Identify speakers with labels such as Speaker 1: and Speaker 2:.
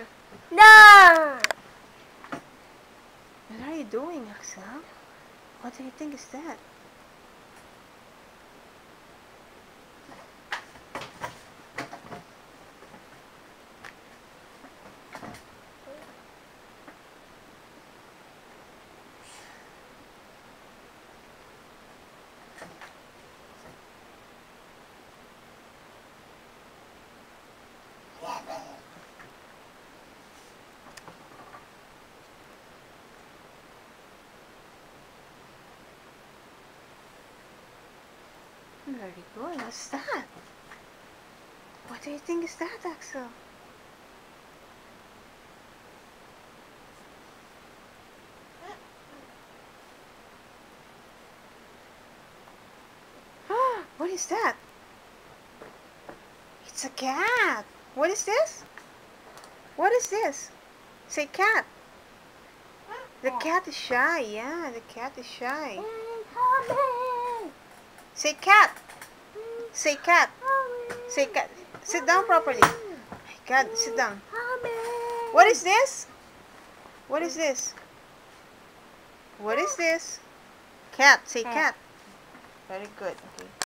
Speaker 1: Axel?
Speaker 2: No!
Speaker 1: What are you doing, Axel? What do you think is that? Very good. What's that? What do you think is that, Axel? What is that? It's a cat. What is this? What is this? Say cat. The cat is shy. Yeah, the cat is shy. Say cat. Say cat. Say cat. Sit down properly. Cat, sit down. What is this? What is this? What is this? Cat. Say cat. Very good. Okay.